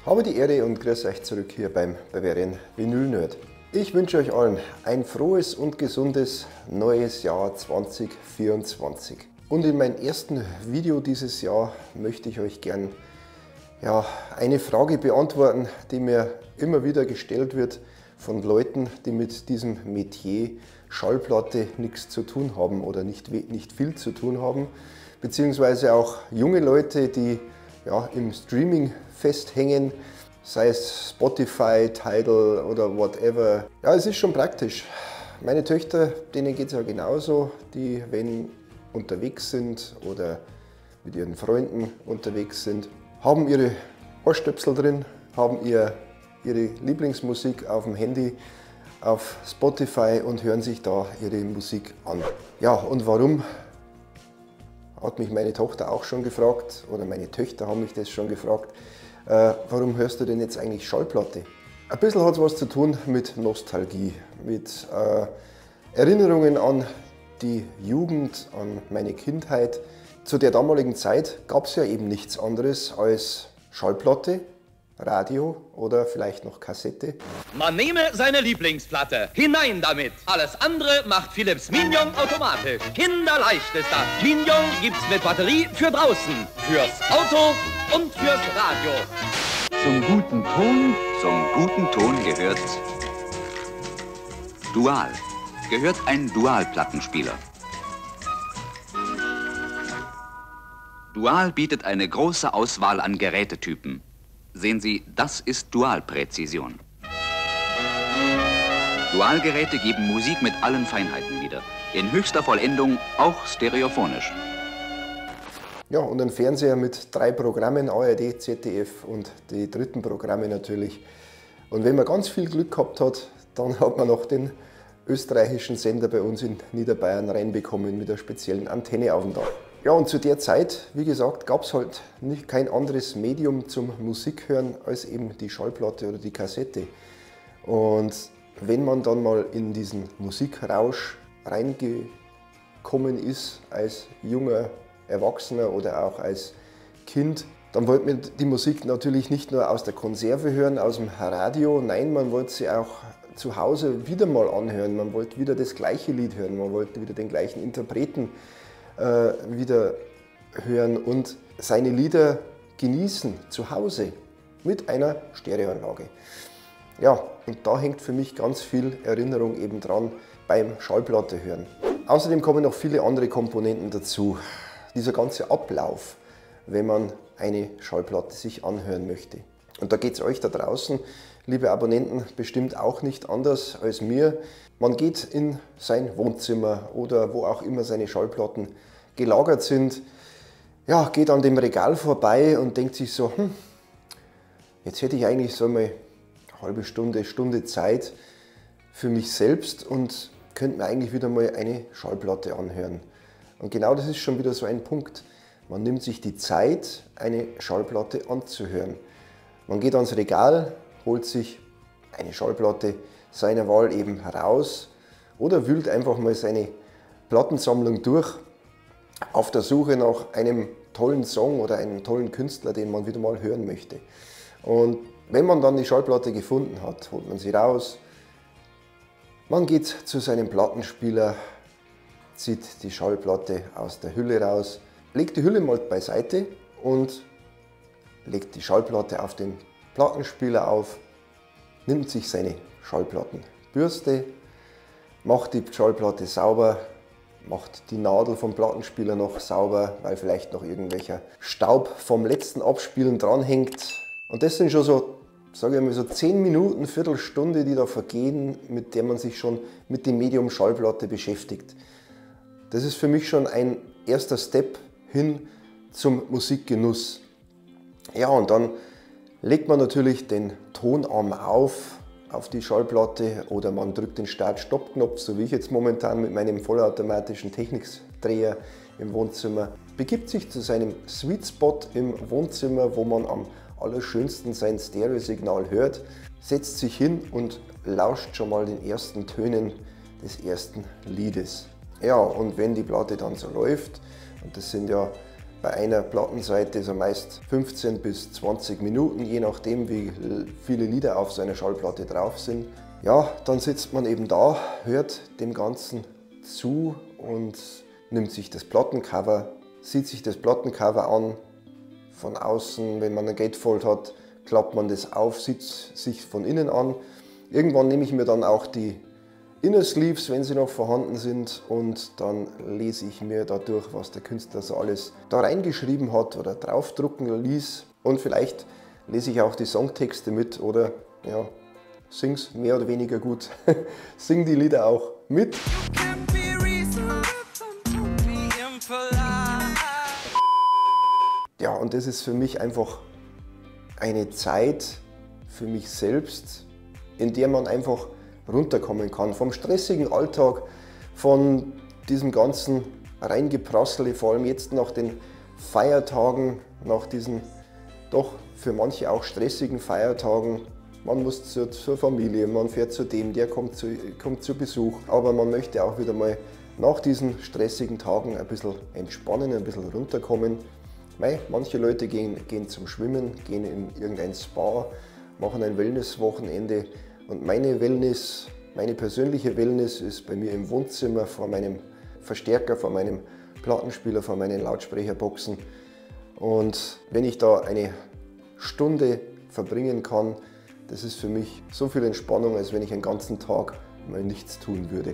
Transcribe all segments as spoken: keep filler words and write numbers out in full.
Habe die Ehre und grüße euch zurück hier beim Bavarian Vinyl Nerd. Ich wünsche euch allen ein frohes und gesundes neues Jahr zwanzig vierundzwanzig. Und in meinem ersten Video dieses Jahr möchte ich euch gern ja, eine Frage beantworten, die mir immer wieder gestellt wird von Leuten, die mit diesem Metier Schallplatte nichts zu tun haben oder nicht, nicht viel zu tun haben, beziehungsweise auch junge Leute, die ja, im Streaming festhängen, sei es Spotify, Tidal oder whatever. Ja, es ist schon praktisch. Meine Töchter, denen geht es ja genauso, die, wenn unterwegs sind oder mit ihren Freunden unterwegs sind, haben ihre Ohrstöpsel drin, haben ihr, ihre Lieblingsmusik auf dem Handy, auf Spotify und hören sich da ihre Musik an. Ja, und warum? Hat mich meine Tochter auch schon gefragt, oder meine Töchter haben mich das schon gefragt, äh, warum hörst du denn jetzt eigentlich Schallplatte? Ein bisschen hat es was zu tun mit Nostalgie, mit äh, Erinnerungen an die Jugend, an meine Kindheit. Zu der damaligen Zeit gab es ja eben nichts anderes als Schallplatte, Radio oder vielleicht noch Kassette. Man nehme seine Lieblingsplatte, hinein damit. Alles andere macht Philips Minion automatisch. Kinderleicht ist das. Minion gibt's mit Batterie für draußen, fürs Auto und fürs Radio. Zum guten Ton, zum guten Ton gehört Dual. Gehört ein Dual-Plattenspieler. Dual bietet eine große Auswahl an Gerätetypen. Sehen Sie, das ist Dualpräzision. Dualgeräte geben Musik mit allen Feinheiten wieder. In höchster Vollendung, auch stereophonisch. Ja, und ein Fernseher mit drei Programmen, A R D, Z D F und die dritten Programme natürlich. Und wenn man ganz viel Glück gehabt hat, dann hat man noch den österreichischen Sender bei uns in Niederbayern reinbekommen mit einer speziellen Antenne auf dem Dach. Ja, und zu der Zeit, wie gesagt, gab es halt nicht, kein anderes Medium zum Musikhören als eben die Schallplatte oder die Kassette. Und wenn man dann mal in diesen Musikrausch reingekommen ist, als junger Erwachsener oder auch als Kind, dann wollte man die Musik natürlich nicht nur aus der Konserve hören, aus dem Radio, nein, man wollte sie auch zu Hause wieder mal anhören, man wollte wieder das gleiche Lied hören, man wollte wieder den gleichen Interpreten äh, wieder hören und seine Lieder genießen zu Hause mit einer Stereoanlage. Ja, und da hängt für mich ganz viel Erinnerung eben dran beim Schallplatte hören. Außerdem kommen noch viele andere Komponenten dazu. Dieser ganze Ablauf, wenn man eine Schallplatte sich anhören möchte. Und da geht es euch da draußen, liebe Abonnenten, bestimmt auch nicht anders als mir. Man geht in sein Wohnzimmer oder wo auch immer seine Schallplatten gelagert sind, ja, geht an dem Regal vorbei und denkt sich so, hm, jetzt hätte ich eigentlich so mal eine halbe Stunde, Stunde Zeit für mich selbst und könnte mir eigentlich wieder mal eine Schallplatte anhören. Und genau das ist schon wieder so ein Punkt. Man nimmt sich die Zeit, eine Schallplatte anzuhören. Man geht ans Regal, holt sich eine Schallplatte seiner Wahl eben heraus oder wühlt einfach mal seine Plattensammlung durch auf der Suche nach einem tollen Song oder einem tollen Künstler, den man wieder mal hören möchte. Und wenn man dann die Schallplatte gefunden hat, holt man sie raus, man geht zu seinem Plattenspieler, zieht die Schallplatte aus der Hülle raus, legt die Hülle mal beiseite und legt die Schallplatte auf den Plattenspieler auf, nimmt sich seine Schallplattenbürste, macht die Schallplatte sauber, macht die Nadel vom Plattenspieler noch sauber, weil vielleicht noch irgendwelcher Staub vom letzten Abspielen dranhängt. Und das sind schon so, sage ich mal, so zehn Minuten, Viertelstunde, die da vergehen, mit der man sich schon mit dem Medium Schallplatte beschäftigt. Das ist für mich schon ein erster Step hin zum Musikgenuss. Ja, und dann legt man natürlich den Tonarm auf, auf die Schallplatte oder man drückt den Start-Stopp-Knopf, so wie ich jetzt momentan mit meinem vollautomatischen Technikdreher im Wohnzimmer, begibt sich zu seinem Sweet Spot im Wohnzimmer, wo man am allerschönsten sein Stereosignal hört, setzt sich hin und lauscht schon mal den ersten Tönen des ersten Liedes. Ja, und wenn die Platte dann so läuft, und das sind ja Bei einer Plattenseite so meist fünfzehn bis zwanzig Minuten, je nachdem wie viele Lieder auf so einer Schallplatte drauf sind. Ja, dann sitzt man eben da, hört dem Ganzen zu und nimmt sich das Plattencover, sieht sich das Plattencover an. Von außen, wenn man ein Gatefold hat, klappt man das auf, sieht sich von innen an. Irgendwann nehme ich mir dann auch die Inner Sleeves, wenn sie noch vorhanden sind, und dann lese ich mir dadurch, was der Künstler so alles da reingeschrieben hat oder draufdrucken ließ. Und vielleicht lese ich auch die Songtexte mit oder ja, sing's mehr oder weniger gut. Sing die Lieder auch mit. Ja, und das ist für mich einfach eine Zeit für mich selbst, in der man einfach runterkommen kann. Vom stressigen Alltag, von diesem ganzen Reingeprassele, vor allem jetzt nach den Feiertagen, nach diesen doch für manche auch stressigen Feiertagen. Man muss zur, zur Familie, man fährt zu dem, der kommt zu, kommt zu Besuch. Aber man möchte auch wieder mal nach diesen stressigen Tagen ein bisschen entspannen, ein bisschen runterkommen. Mei, manche Leute gehen, gehen zum Schwimmen, gehen in irgendein Spa, machen ein Wellness-Wochenende. Und meine Wellness, meine persönliche Wellness ist bei mir im Wohnzimmer vor meinem Verstärker, vor meinem Plattenspieler, vor meinen Lautsprecherboxen. Und wenn ich da eine Stunde verbringen kann, das ist für mich so viel Entspannung, als wenn ich einen ganzen Tag mal nichts tun würde.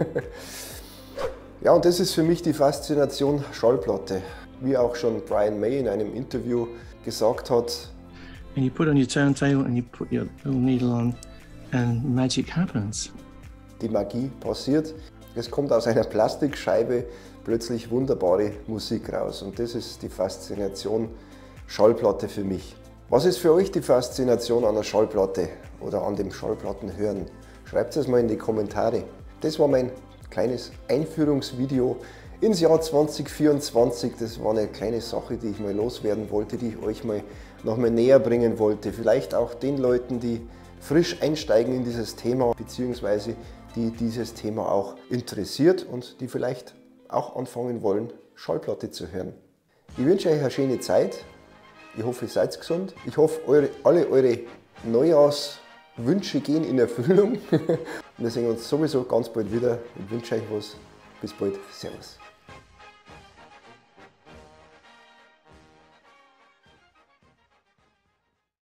Ja, und das ist für mich die Faszination Schallplatte. Wie auch schon Brian May in einem Interview gesagt hat. And you put on your turntable and you put your little needle on and magic happens. Die Magie passiert. Es kommt aus einer Plastikscheibe plötzlich wunderbare Musik raus. Und das ist die Faszination Schallplatte für mich. Was ist für euch die Faszination an der Schallplatte oder an dem Schallplattenhören? Schreibt es mal in die Kommentare. Das war mein kleines Einführungsvideo ins Jahr zwanzig vierundzwanzig. Das war eine kleine Sache, die ich mal loswerden wollte, die ich euch mal noch mal näher bringen wollte. Vielleicht auch den Leuten, die frisch einsteigen in dieses Thema, beziehungsweise die dieses Thema auch interessiert und die vielleicht auch anfangen wollen, Schallplatte zu hören. Ich wünsche euch eine schöne Zeit. Ich hoffe, ihr seid gesund. Ich hoffe, eure, alle eure Neujahrswünsche gehen in Erfüllung. Wir sehen uns sowieso ganz bald wieder. Ich wünsche euch was. Bis bald. Servus.